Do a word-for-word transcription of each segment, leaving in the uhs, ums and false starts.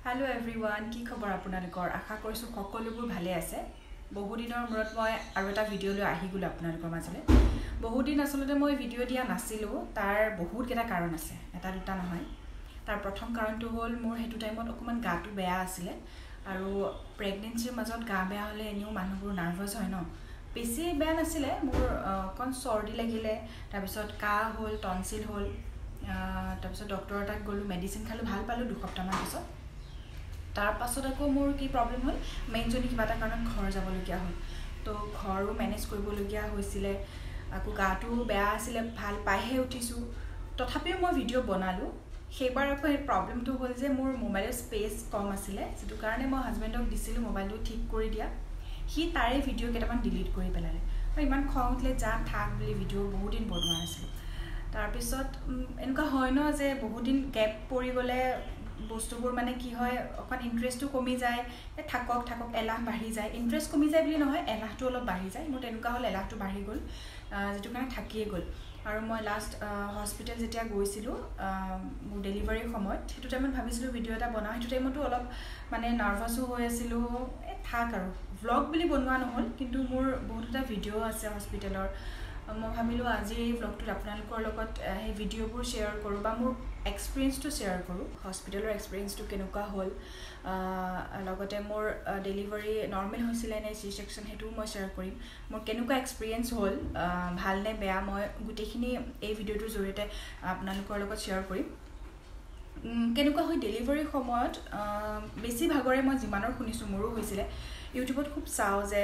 Hello everyone, কি খবৰ আপোনালোকৰ আশা কৰিছো সকলোবোৰ ভালে আছে বহু দিনৰ মূৰত মই আৰু এটা ভিডিও লৈ আহি গলো আপোনালোকৰ মাজলে বহু দিন আসলতে মই ভিডিও দিয়া নাছিলো তাৰ বহুত কেটা কাৰণ আছে এটা দুটা নহয় তাৰ প্ৰথম কাৰণটো হ'ল মোৰ হেতু টাইমত অকমান গাটো বেয়া আছিল আৰু প্ৰেগন্যান্সিৰ মাজত গা বেয়া হলে এনিও মানুহবোৰ নাৰ্ভাস হয় ন বেছি বেয়া নাছিল মোৰ কোন সৰ্দি লাগিলে তাৰ পিছত কাহ হ'ল টনসিল হ'ল তাৰ পিছত ডক্টৰৰ তাত গলো মেডিসিন খালো ভাল পালো দুই সপ্তাহমান পিছত তাৰ পাছত আকৌ মোৰ কি প্ৰবলেম হ'ল মেইনজনি কিবা এটা কাৰণত ঘৰ যাব লগিয়া হ'ল তো ঘৰো মেনেজ কৰিব লগিয়া হৈছিল আকৌ গাটো বেয়া আছিল ভাল পাইহে উঠিছো তথাপিও মই ভিডিও বনালো সেইবাৰ আকৌ এই প্ৰবলেমটো হ'ল যে মোৰ মোবাইলৰ স্পেচ কম আছিল যেটো কাৰণে মই হাজবেণ্ডক দিছিলো মোবাইলটো ঠিক কৰি দিয়া হি তাৰে ভিডিও কেটামান ডিলিট কৰি পেলালে আৰু ইমান খং উঠলে যা থাক বুলি ভিডিও বহুত দিন বনোৱা আছিল তাৰ পিছত এনেকা হয় ন যে বহুত দিন গ্যাপ পৰি গলে বস্তুবোৰ মানে কি হয় অকন ইন্টাৰেষ্টটো কমি যায় এ থাকক থাকক এলাহ বাঢ়ি যায় ইন্টাৰেষ্ট কমি যায় বুলি নহয় এলাহটো অলপ বাঢ়ি যায় মোৰ তেনেকা হল এলাহটো বাঢ়ি গল যেটো কাৰণে থাকিয়ে গল আৰু মই লাষ্ট হস্পিটেল যেতিয়া গৈছিলো মোৰ ডেলিভাৰীৰ সময়ত হেতু টাইমত ভাবিছিলো ভিডিও এটা বনাও হেতু টাইমতো অলপ মানে নাৰ্ভাসো হৈ আছিল এ থাক আৰু ভ্লগ বুলি বনোৱা নহল কিন্তু মোৰ বহুতটা ভিডিও আছে হস্পিটেলৰ মই ভাবিলো আজি এই ভ্লগটো আপোনালোকৰ লগত এই ভিডিওবোৰ শেয়াৰ কৰো বা মোৰ এক্সপেৰিয়েন্সটো শেয়াৰ কৰো হস্পিটেলৰ এক্সপেৰিয়েন্সটো কেনেকুৱা হ'ল লগতে মোৰ ডেলিভাৰী নৰ্মেল হৈছিল নে সি সেকশন হেতু মই শেয়াৰ কৰিম মোৰ কেনেকুৱা এক্সপেৰিয়েন্স হ'ল ভাল নে বেয়া মই গুটেখিনি এই ভিডিওটোৰ জৰিয়তে আপোনালোকৰ লগত শেয়াৰ কৰিম কেনেকুৱা হয় ডেলিভাৰী সময়ত বেছি ভাগৰে মই জিমানৰ শুনিছো মোৰো হৈছিল ইউটিউবত খুব চাও যে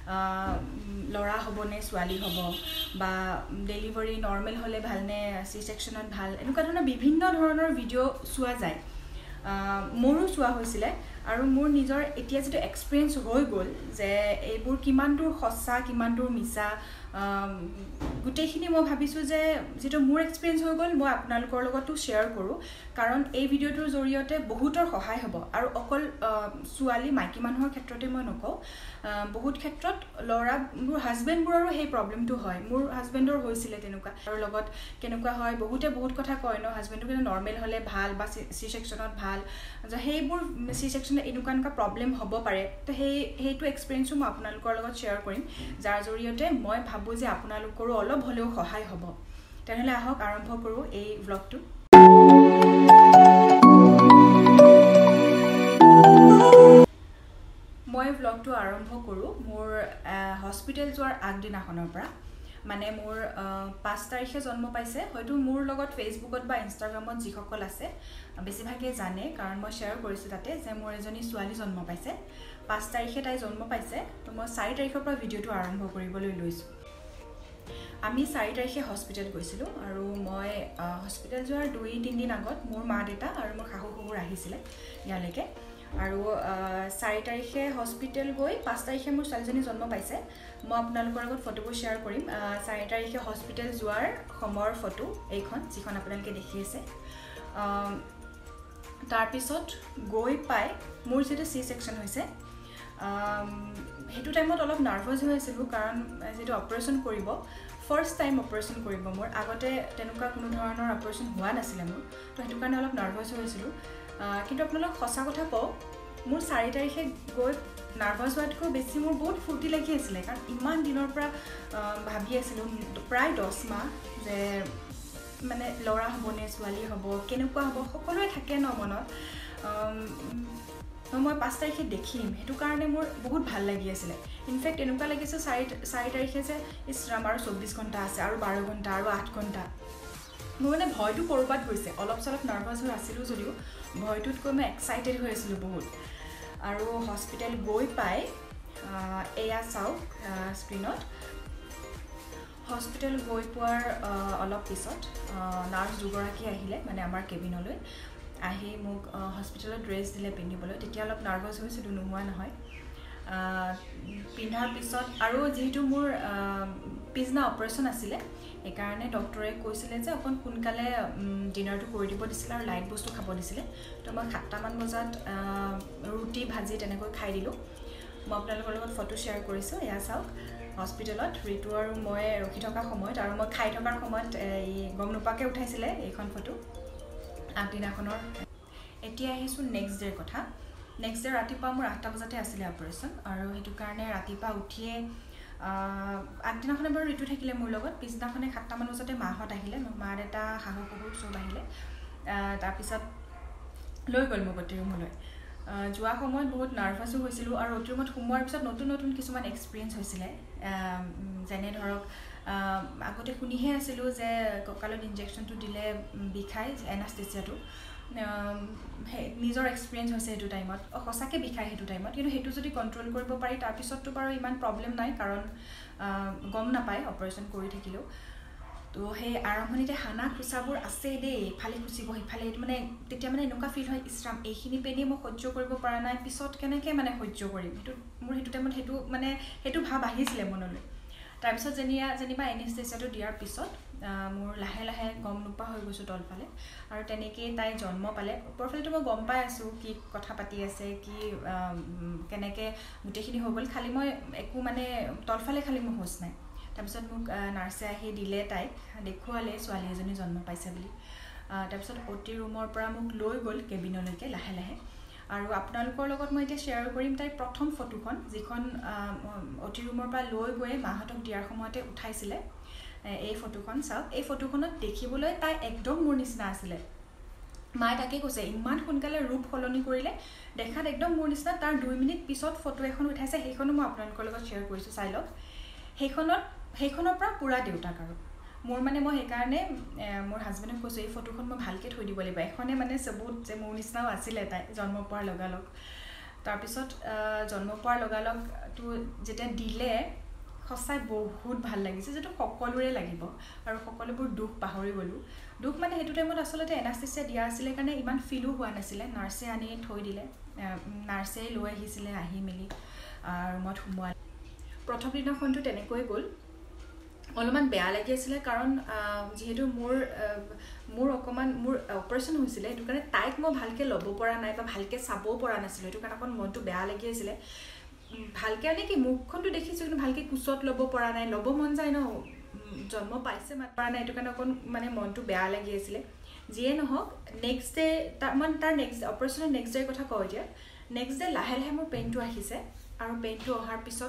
লৰা হবনে ছোৱালী হব বা ডেলিভাৰী নৰ্মেল হলে ভাল নে সি সেকশনত ভাল এনেকুৱা ধৰণৰ বিভিন্ন ধৰণৰ ভিডিও চোৱা যায় মোৰো চোৱা হৈছিল আৰু মোৰ নিজৰ এতিয়া যেটো এক্সপেৰিয়েন্স হৈ গল যে এইবোৰ কিমান দূৰ সঁচা কিমান দূৰ মিছা গুটেখিনি মই ভাবিছো যে যেটো মোৰ এক্সপেৰিয়েন্স হৈ গল মই আপোনালোকৰ লগতো শেয়াৰ কৰো কাৰণ এই ভিডিওটোৰ জৰিয়তে বহুতৰ সহায় হ'ব আৰু অকল সুৱালি মাইকি মানুহৰ ক্ষেত্ৰতে মই নকও বহুত ক্ষেত্ৰত লৰা মোৰ হাজবেণ্ডবোৰৰো সেই প্ৰবলেমটো হয় মোৰ হাজবেণ্ডৰ হৈছিল তেনেকুৱা আৰু লগত কেনেকুৱা হয় বহুতে বহুত কথা কয় ন হাজবেণ্ডটো কিন্তু নৰ্মেল হলে ভাল বা সি সেকশনত ভাল যে সেইবোৰ সি সেকশনে এনেকুৱা এনেকুৱা প্ৰবলেম হ'ব পাৰে তো সেই হেতু এক্সপেৰিয়েন্সও মই আপোনালোকৰ লগত শেয়াৰ কৰিম যাৰ জৰিয়তে মই ভাবো যে আপোনালোকৰো অলপ হলেও সহায় হ'ব তেনেহলে আহক আৰম্ভ কৰো এই ভ্লগটো মই ভ্লগটো আৰম্ভ কৰো মোৰ হস্পিটেল যোৱাৰ আগদিনাখনৰ পৰা মানে মোৰ পাঁচ তাৰিখে জন্ম পাইছে হয়তো মোৰ লগত ফেসবুকত বা ইনষ্টাগ্ৰামত যিসকল আছে বেছিভাগে জানে কাৰণ মই শেয়াৰ কৰিছো তাতে যে মোৰ এজনী ছোৱালী জন্ম পাইছে পাঁচ তাৰিখে তাই জন্ম পাইছে তো মই চাৰি তাৰিখৰ পৰা ভিডিওটো আৰম্ভ কৰিবলৈ লৈছো আমি চাৰি তাৰিখে হস্পিটেল গৈছিলো আৰু মই হস্পিটেল যোৱাৰ দুই তিন দিন আগত মোৰ মা দেউতা আৰু মোৰ শাহু শহুৰ আহিছিল ইয়ালৈকে আৰু চাৰি তাৰিখে হস্পিটেল গৈ পাঁচ তাৰিখে মোৰ ছোৱালীজনী জন্ম পাইছে মই আপোনালোকৰ লগত ফটোবোৰ শেয়াৰ কৰিম চাৰি তাৰিখে হস্পিটেল যোৱাৰ সময়ৰ ফটো এইখন যিখন আপোনালোকে দেখি আছে তাৰ পিছত গৈ পাই মোৰ যেটো সি সেকশন হৈছে হেতু টাইমত অলপ নাৰ্ভাস হৈ আছিল কাৰণ যেটো অপাৰেচন কৰিব ফাৰ্স্ট টাইম অপাৰেচন কৰিব মোৰ আগতে তেনেকুৱা কোনো ধৰণৰ অপাৰেচন হোৱা নাছিল মোৰ তো হেতু কাৰণে অলপ নাৰ্ভাস হৈছিল কিন্তু আপোনালোক সঁচা কথা কও মোৰ চাৰি তাৰিখে গৈ নাৰ্ভাস হোৱাতকৈ বেছি মোৰ বহুত ফুৰ্তি লাগি আছিল কাৰণ ইমান দিনৰ পৰা ভাবি আছিল প্ৰায় দহ মাহ যে মানে লৰা হবনে ছোৱালী হ'ব কেনেকুৱা হ'ব সকলোৱে থাকে ন মনত মই পাঁচ তাৰিখে দেখিম হেতু কাৰণে মোৰ বহুত ভাল লাগি আছিল ইনফেক্ট এনেকুৱা লাগিছে চাৰি তাৰিখে যে ইছৰাম আৰু চৌব্বিছ ঘণ্টা আছে আৰু বাৰ ঘণ্টা আৰু আঠ ঘণ্টা মই মানে ভয়টো কৰবাত গৈছে অলপ চলপ নাৰ্ভাস হৈ আছিল যদিও ভয়টোতকৈ মই এক্সাইটেড হৈ আছিল বহুত আৰু হস্পিটেল গৈ পাই এয়া চাওক স্ক্ৰিনত হস্পিটেল গৈ পোৱাৰ অলপ পিছত নাৰ্ছ দুগৰাকী আহিলে মানে আমাৰ কেবিনলৈ আহি মোক হস্পিটেলত ড্ৰেছ দিলে পিন্ধিবলৈ তেতিয়া অলপ নাৰ্ভাস হৈছিল নোহোৱা নহয় পিন্ধাৰ পিছত আৰু যেহেতু মোৰ পিছনা অপাৰেচন আছিল একাৰণে ডক্টৰে কৈছিলে যে অকন সোনকালে ডিনাৰটো কৰি দিব দিছিল আৰু লাইট বস্তু খাব দিছিল তো মই সাতটা মান বজাত ৰুটি ভাজি তেনেকৈ খাই দিলো মই আপোনালোকৰ লগত ফটো শেয়াৰ কৰিছো এয়া চাওক হস্পিটেলত ৰিতু আৰু মই ৰখি থকা সময়ত আৰু মই খাই থকাৰ সময়ত এই গম নোপাকে উঠাইছিলে এইখন ফটো আগদিনাখনৰ এতিয়া আহিছোঁ নেক্সট ডেৰ কথা নেক্সট ডে ৰাতিপুৱা মোৰ আঠটা বজাতে আছিলে অপাৰেশ্যন আৰু সেইটো কাৰণে ৰাতিপুৱা উঠিয়ে আগদিনাখনে বাৰু ঋতু থাকিলে মোৰ লগত পিছদিনাখনে সাতটামান বজাতে মাহঁত আহিলে মা দেউতা শাহু শহুৰ চব আহিলে তাৰপিছত লৈ গ'ল মোক অতি ৰুমলৈ যোৱা সময়ত বহুত নাৰ্ভাছো হৈছিলোঁ আৰু অতি ৰুমত সোমোৱাৰ পিছত নতুন নতুন কিছুমান এক্সপিৰিয়েঞ্চ হৈছিলে যেনে ধৰক আগতে শুনিহে আছিলোঁ যে কঁকালত ইনজেকশ্যনটো দিলে বিষাই এনাস্থেচিয়াটো নিজৰ এক্সপিৰিয়েঞ্চ হৈছে সেইটো টাইমত সঁচাকৈ বিষায় সেইটো টাইমত কিন্তু সেইটো যদি কণ্ট্ৰল কৰিব পাৰি তাৰপিছততো বাৰু ইমান প্ৰব্লেম নাই কাৰণ গম নাপায় অপাৰেশ্যন কৰি থাকিলেও তো সেই আৰম্ভণিতে হানা খোচাবোৰ আছে দেই ইফালে খুচিব সিফালে মানে তেতিয়া মানে এনেকুৱা ফিল হয় ইছৰাম এইখিনি পেইনেই মই সহ্য কৰিব পৰা নাই পিছত কেনেকৈ মানে সহ্য কৰিম সেইটো মোৰ সেইটো টাইমত সেইটো মানে সেইটো ভাৱ আহিছিলে মনলৈ তাৰপিছত যেনিয়া যেনিবা এনাস্থেচিয়াটো দিয়াৰ পিছত মোৰ লাহে লাহে গম নোপোৱা হৈ গৈছোঁ তলফালে আৰু তেনেকেই তাই জন্ম পালে ওপৰফালেতো মই গম পাই আছোঁ কি কথা পাতি আছে কি কেনেকৈ গোটেইখিনি হৈ গ'ল খালি মই একো মানে তলফালে খালি মোৰ হোচ নাই তাৰপিছত মোক নাৰ্ছে আহি দিলে তাইক দেখুৱালে ছোৱালী এজনী জন্ম পাইছে বুলি তাৰপিছত অতি ৰুমৰ পৰা মোক লৈ গ'ল কেবিনলৈকে লাহে লাহে আৰু আপোনালোকৰ লগত মই এতিয়া শ্বেয়াৰ কৰিম তাইৰ প্ৰথম ফটোখন যিখন অতি ৰুমৰ পৰা লৈ গৈ মাহঁতক দিয়াৰ সময়তে উঠাইছিলে এই ফটোখন চাওক এই ফটোখনত দেখিবলৈ তাই একদম মোৰ নিচিনা আছিলে মায়ে তাকে কৈছে ইমান সোনকালে ৰূপ সলনি কৰিলে দেখাত একদম মোৰ নিচিনা তাৰ দুই মিনিট পিছত ফটো এখন উঠাইছে সেইখনো মই আপোনালোকৰ লগত শ্বেয়াৰ কৰিছোঁ চাই লওক সেইখনত সেইখনৰ পৰা পুৰা দেউতাক আৰু মোৰ মানে মই সেইকাৰণে মোৰ হাজবেণ্ডক কৈছোঁ এই ফটোখন মই ভালকৈ থৈ দিব লাগিব এখনে মানে চবুত যে মোৰ নিচিনাও আছিলে তাই জন্ম পোৱাৰ লগালগ তাৰপিছত জন্ম পোৱাৰ লগালগটো যেতিয়া দিলে সঁচাই বহুত ভাল লাগিছে যেটো সকলোৰে লাগিব আৰু সকলোবোৰ দুখ পাহৰি গ'লোঁ দুখ মানে সেইটো টাইমত আচলতে এনাস্থেচিয়া দিয়া আছিলে কাৰণে ইমান ফিলো হোৱা নাছিলে নাৰ্ছে আনি থৈ দিলে নাৰ্ছে লৈ আহিছিলে আহি মেলি ৰুমত সোমোৱালে প্ৰথম দিনাখনটো তেনেকৈ গ'ল অলপমান বেয়া লাগি আছিলে কাৰণ যিহেতু মোৰ মোৰ অকণমান মোৰ অপাৰেশ্যন হৈছিলে সেইটো কাৰণে তাইক মই ভালকৈ ল'ব পৰা নাই বা ভালকৈ চাবও পৰা নাছিলোঁ সেইটো কাৰণে অকণ মনটো বেয়া লাগি আছিলে ভালকৈ মানে কি মুখখনটো দেখিছোঁ কিন্তু ভালকৈ কোচত ল'ব পৰা নাই ল'ব মন যায় ন জন্ম পাইছে মাত পৰা নাই সেইটো কাৰণে অকণ মানে মনটো বেয়া লাগি আছিলে যিয়ে নহওক নেক্সট ডে তাৰ মানে তাৰ নেক্সট অপাৰেশ্যনৰ নেক্সট ডেৰ কথা কওঁ এতিয়া নেক্সট ডে লাহে লাহে মোৰ পেইনটো আহিছে আৰু পেইনটো অহাৰ পিছত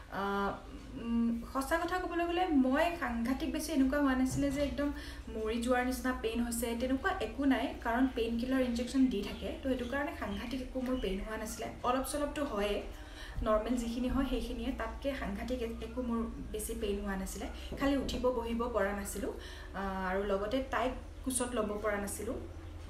সঁচা কথা ক'বলৈ গ'লে মই সাংঘাতিক বেছি এনেকুৱা হোৱা নাছিলে যে একদম মৰি যোৱাৰ নিচিনা পেইন হৈছে তেনেকুৱা একো নাই কাৰণ পেইন কিলাৰ ইনজেকশ্যন দি থাকে তো সেইটো কাৰণে সাংঘাতিক একো মোৰ পেইন হোৱা নাছিলে অলপ চলপটো হয়ে নৰ্মেল যিখিনি হয় সেইখিনিয়ে তাতকৈ সাংঘাতিক একো মোৰ বেছি পেইন হোৱা নাছিলে খালি উঠিব বহিব পৰা নাছিলোঁ আৰু লগতে তাইক কোচত ল'ব পৰা নাছিলোঁ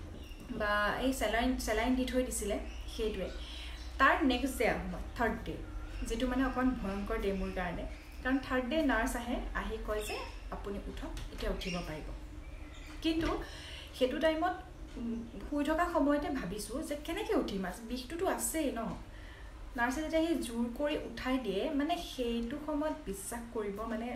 বা এই চেলাইন চেলাইন দি থৈ দিছিলে সেইটোৱে তাৰ নেক্সট ডে সময় থাৰ্ড ডে যেটো মানে অকণ ভয়ংকৰ ডে মোৰ কাৰণে কাৰণ থাৰ্ড ডে নাৰ্ছ আহে আহি কয় যে আপুনি উঠক এতিয়া উঠিব পাৰিব কিন্তু সেইটো টাইমত শুই থকা সময়তে ভাবিছোঁ যে কেনেকৈ উঠিম বিষটোতো আছেই ন নাৰ্ছে যেতিয়া সেই জোৰ কৰি উঠাই দিয়ে মানে সেইটো সময়ত বিশ্বাস কৰিব মানে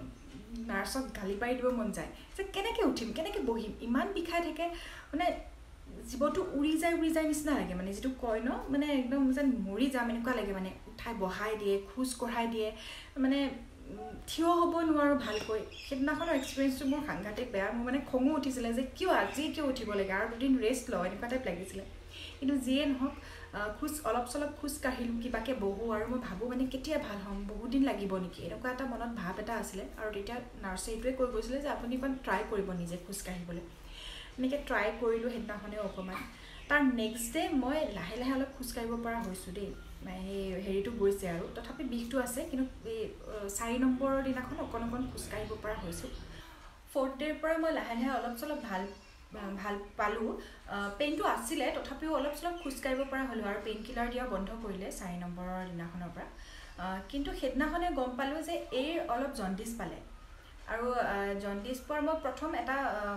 নাৰ্ছক গালি পাৰি দিব মন যায় যে কেনেকৈ উঠিম কেনেকৈ বহিম ইমান বিষাই থাকে মানে জীৱটো উৰি যায় উৰি যায় নিচিনা লাগে মানে যিটো কয় ন মানে একদম যেন মৰি যাম এনেকুৱা লাগে মানে উঠাই বহাই দিয়ে খোজ কঢ়াই দিয়ে মানে থিয় হ'ব নোৱাৰোঁ ভালকৈ সেইদিনাখনৰ এক্সপিৰিয়েঞ্চটো মোৰ সাংঘাতিক বেয়া মোৰ মানে খঙো উঠিছিলে যে কিয় আজি কিয় উঠিব লাগে আৰু দুদিন ৰেষ্ট লওঁ এনেকুৱা টাইপ লাগিছিলে কিন্তু যিয়ে নহওক খোজ অলপ চলপ খোজ কাঢ়িলোঁ কিবাকৈ বহোঁ আৰু মই ভাবোঁ মানে কেতিয়া ভাল হ'ম বহুত দিন লাগিব নেকি এনেকুৱা এটা মনত ভাৱ এটা আছিলে আৰু তেতিয়া নাৰ্ছে এইটোৱে কৈ গৈছিলে যে আপুনি অকণ ট্ৰাই কৰিব নিজে খোজ কাঢ়িবলৈ এনেকৈ ট্ৰাই কৰিলোঁ সেইদিনাখনেও অকণমান তাৰ নেক্সট ডে মই লাহে লাহে অলপ খোজকাঢ়িব পৰা হৈছোঁ দেই সেই হেৰিটো গৈছে আৰু তথাপি বিষটো আছে কিন্তু এই চাৰি নম্বৰৰ দিনাখন অকণ অকণ খোজকাঢ়িব পৰা হৈছোঁ ফ'ৰ্থ ডেৰ পৰা মই লাহে লাহে অলপ চলপ ভাল ভাল পালোঁ পেইনটো আছিলে তথাপিও অলপ চলপ খোজকাঢ়িব পৰা হ'লোঁ আৰু পেইন কিলাৰ দিয়া বন্ধ কৰিলে চাৰি নম্বৰৰ দিনাখনৰ পৰা কিন্তু সেইদিনাখনে গম পালোঁ যে এই অলপ জণ্ডিছ পালে আৰু জণ্ডিছ পোৱাৰ মই প্ৰথম এটা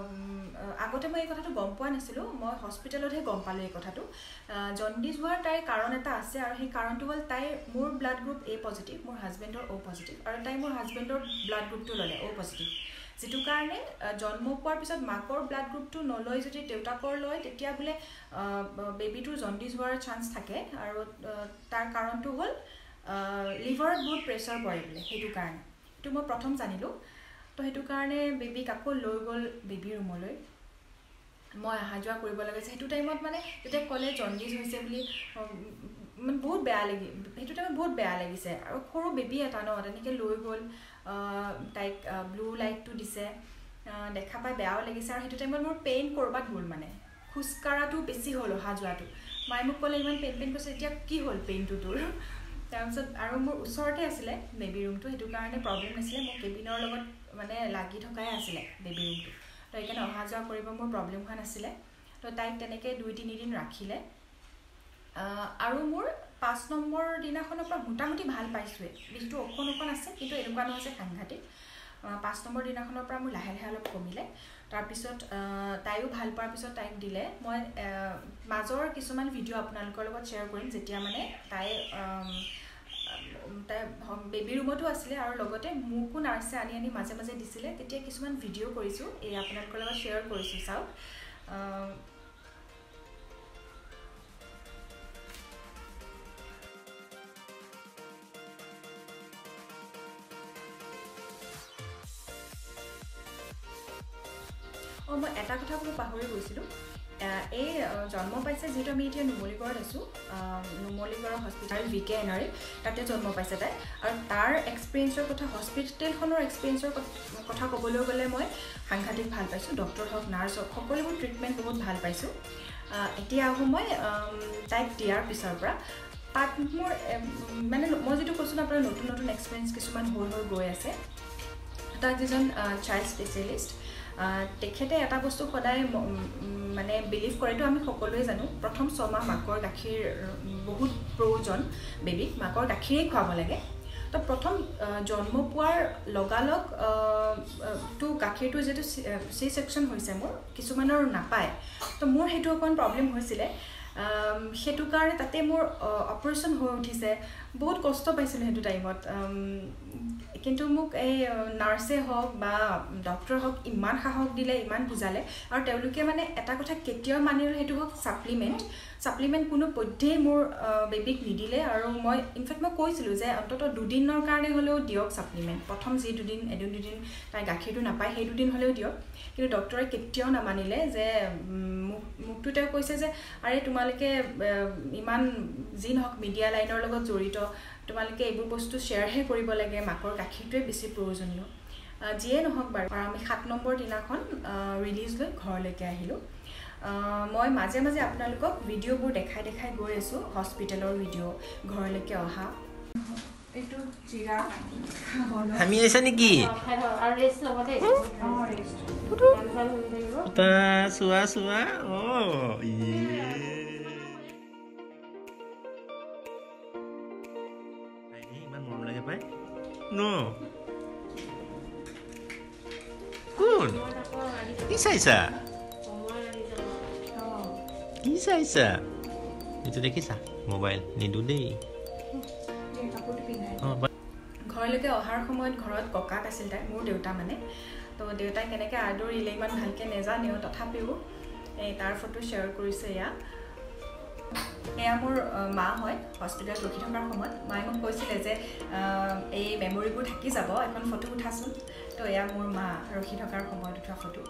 আগতে মই এই কথাটো গম পোৱা নাছিলোঁ মই হস্পিটেলতহে গম পালোঁ এই কথাটো জণ্ডিছ হোৱাৰ তাইৰ কাৰণ এটা আছে আৰু সেই কাৰণটো হ'ল তাইৰ মোৰ ব্লাড গ্ৰুপ এ পজিটিভ মোৰ হাজবেণ্ডৰ অ' পজিটিভ আৰু তাই মোৰ হাজবেণ্ডৰ ব্লাড গ্ৰুপটো ল'লে অ' পজিটিভ যিটো কাৰণে জন্ম পোৱাৰ পিছত মাকৰ ব্লাড গ্ৰুপটো নলয় যদি দেউতাকৰ লয় তেতিয়া বোলে বেবীটোৰ জণ্ডিছ হোৱাৰ চান্স থাকে আৰু তাৰ কাৰণটো হ'ল লিভাৰত বহুত প্ৰেছাৰ পৰে বোলে সেইটো কাৰণে সেইটো মই প্ৰথম জানিলোঁ তো সেইটো কাৰণে বেবীক আকৌ লৈ গ'ল বেবী ৰুমলৈ মই অহা যোৱা কৰিব লাগিছে সেইটো টাইমত মানে যেতিয়া ক'লে জণ্ডিছ হৈছে বুলি মানে বহুত বেয়া লাগি সেইটো টাইমত বহুত বেয়া লাগিছে আৰু সৰু বেবী এটা ন তেনেকৈ লৈ গ'ল তাইক ব্লু লাইটটো দিছে দেখা পাই বেয়াও লাগিছে আৰু সেইটো টাইমত মোৰ পেইন ক'ৰবাত গ'ল মানে খোজকাঢ়াটো বেছি হ'ল অহা যোৱাটো মায়ে মোক ক'লে ইমান পেইন পেইন কৈছে এতিয়া কি হ'ল পেইনটো তোৰ তাৰপিছত আৰু মোৰ ওচৰতে আছিলে বেবী ৰুমটো সেইটো কাৰণে প্ৰব্লেম নাছিলে মোৰ কেবিনৰ লগত মানে লাগি থকাই আছিলে বেবী ৰুমটো তো সেইকাৰণে অহা যোৱা কৰিব মোৰ প্ৰব্লেম হোৱা নাছিলে তো তাইক তেনেকৈ দুই তিনিদিন ৰাখিলে আৰু মোৰ পাঁচ নম্বৰ দিনাখনৰ পৰা মোটামুটি ভাল পাইছোঁৱে বিষটো অকণ অকণ আছে কিন্তু এনেকুৱা নহয় যে সাংঘাতিক পাঁচ নম্বৰ দিনাখনৰ পৰা মোৰ লাহে লাহে অলপ কমিলে তাৰপিছত তাইও ভাল পোৱাৰ পিছত তাইক দিলে মই মাজৰ কিছুমান ভিডিঅ' আপোনালোকৰ লগত শ্বেয়াৰ কৰিম যেতিয়া মানে তাই তাই বেবী ৰুমতো আছিলে আৰু লগতে মোকো নাৰ্ছে আনি আনি মাজে মাজে দিছিলে তেতিয়া কিছুমান ভিডিঅ' কৰিছোঁ এই আপোনালোকৰ লগত শ্বেয়াৰ কৰিছোঁ চাওক অঁ মই এটা কথা ক'ব পাহৰি গৈছিলোঁ এই জন্ম পাইছে যিহেতু আমি এতিয়া নুমলীগড়ত আছোঁ Numaligarh hospital V K N R তাতে জন্ম পাইছে তাই আৰু তাৰ এক্সপিৰিয়েঞ্চৰ কথা হস্পিটেলখনৰ এক্সপিৰিয়েঞ্চৰ কথা ক'বলৈ গ'লে মই সাংঘাতিক ভাল পাইছোঁ ডক্টৰ হওক নাৰ্ছ হওক সকলোবোৰ ট্ৰিটমেণ্ট বহুত ভাল পাইছোঁ এতিয়া আহোঁ মই তাইক দিয়াৰ পিছৰ পৰা তাত মোৰ মানে মই যিটো কৈছোঁ ন আপোনাৰ নতুন নতুন এক্সপিৰিয়েঞ্চ কিছুমান হৈ হৈ গৈ আছে তাত যিজন চাইল্ড স্পেচিয়েলিষ্ট তেখেতে এটা বস্তু সদায় মানে বিলিভ কৰেতো আমি সকলোৱে জানো প্ৰথম ছমাহ মাকৰ গাখীৰ বহুত প্ৰয়োজন বেবীক মাকৰ গাখীৰেই খুৱাব লাগে তো প্ৰথম জন্ম পোৱাৰ লগালগ তো গাখীৰটো যিটো চি ছেকশ্যন হৈছে মোৰ কিছুমানৰ নাপায় তো মোৰ সেইটো অকণ প্ৰব্লেম হৈছিলে সেইটো কাৰণে তাতে মোৰ অপাৰেশ্যন হৈ উঠিছে বহুত কষ্ট পাইছিলোঁ সেইটো টাইমত কিন্তু মোক এই নাৰ্ছে হওক বা ডক্টৰ হওক ইমান সাহস দিলে ইমান বুজালে আৰু তেওঁলোকে মানে এটা কথা কেতিয়াও মানিলে সেইটো হওক ছাপ্লিমেণ্ট ছাপ্লিমেণ্ট কোনো পধ্যেই মোৰ বেবীক নিদিলে আৰু মই ইনফেক্ট মই কৈছিলোঁ যে অন্ততঃ দুদিনৰ কাৰণে হ'লেও দিয়ক ছাপ্লিমেণ্ট প্ৰথম যি দুদিন এদিন দুদিন তাই গাখীৰটো নাপায় সেই দুদিন হ'লেও দিয়ক কিন্তু ডক্টৰে কেতিয়াও নামানিলে যে মোক মোকতো তেওঁ কৈছে যে আৰে তোমালোকে ইমান যি নহওক মিডিয়া লাইনৰ লগত জড়িত তোমালোকে এইবোৰ বস্তু শ্বেয়াৰহে কৰিব লাগে মাকৰ গাখীৰটোৱে বেছি প্ৰয়োজনীয় যিয়ে নহওক বাৰু আৰু আমি সাত নম্বৰ দিনাখন ৰিলিজ লৈ ঘৰলৈকে আহিলোঁ মই মাজে মাজে আপোনালোকক ভিডিঅ'বোৰ দেখাই দেখাই গৈ আছোঁ হস্পিটেলৰ ভিডিঅ' ঘৰলৈকে অহা এইটো জিৰা আমি আহিছা নেকি চোৱা চোৱা অ' ইমান মৰম লাগে পাই ন কোন কি চাইছা কি চাইছা এইটো দেখিছা মোবাইল নিদো দেই ঘৰলৈকে অহাৰ সময়ত ঘৰত ককাক আছিল তাই মোৰ দেউতা মানে তো দেউতাই কেনেকৈ আদৰিলে ইমান ভালকৈ নেজানেও তথাপিও এই তাৰ ফটো শ্বেয়াৰ কৰিছে এয়া এয়া মোৰ মা হয় হস্পিটেলত ৰখি থকাৰ সময়ত মায়ে মোক কৈছিলে যে এই মেমৰিবোৰ থাকি যাব এখন ফটো উঠাচোন তো এয়া মোৰ মা ৰখি থকাৰ সময়ত উঠা ফটো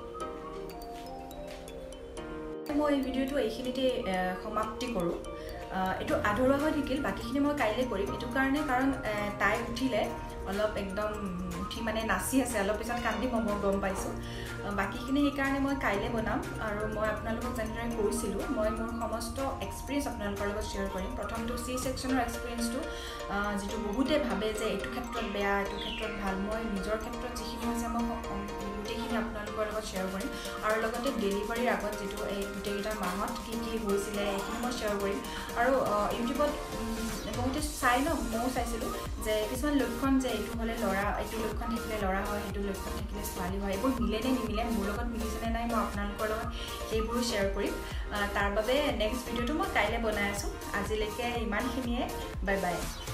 মই এই ভিডিঅ'টো এইখিনিতে সমাপ্তি কৰোঁ এইটো আধৰুৱা হৈ থাকিল বাকীখিনি মই কাইলৈ কৰিম এইটো কাৰণে কাৰণ তাই উঠিলে অলপ একদম উঠি মানে নাচি আছে অলপ পিছত কান্দিম মই গম পাইছোঁ বাকীখিনি সেইকাৰণে মই কাইলৈ বনাম আৰু মই আপোনালোকক যেনেদৰে কৈছিলোঁ মই মোৰ সমস্ত এক্সপিৰিয়েঞ্চ আপোনালোকৰ লগত শ্বেয়াৰ কৰিম প্ৰথমটো চি ছেকশ্যনৰ এক্সপিৰিয়েঞ্চটো যিটো বহুতে ভাবে যে এইটো ক্ষেত্ৰত বেয়া এইটো ক্ষেত্ৰত ভাল মই নিজৰ ক্ষেত্ৰত যিখিনি হৈছে মই গোটেইখিনি আপোনালোকৰ লগত শ্বেয়াৰ কৰিম আৰু লগতে ডেলিভাৰীৰ আগত যিটো এই গোটেইকেইটা মাহত কি কি হৈছিলে এইখিনি মই শ্বেয়াৰ কৰিম আৰু ইউটিউবত বহুতে চাই ন ময়ো চাইছিলোঁ যে কিছুমান লক্ষণ যে এইটো হ'লে ল'ৰা এইটো লক্ষণ থাকিলে ল'ৰা হয় সেইটো লক্ষণ থাকিলে ছোৱালী হয় এইবোৰ মিলে নে নিমিলে মোৰ লগত মিলিছেনে নাই মই আপোনালোকৰ লগত সেইবোৰো শ্বেয়াৰ কৰিম তাৰ বাবে নেক্সট ভিডিঅ'টো মই কাইলৈ বনাই আছোঁ আজিলৈকে ইমানখিনিয়ে বাই বাই